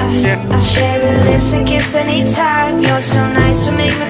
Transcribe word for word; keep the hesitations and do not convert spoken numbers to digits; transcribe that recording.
yeah. Share your lips and kiss anytime. You're so nice to make me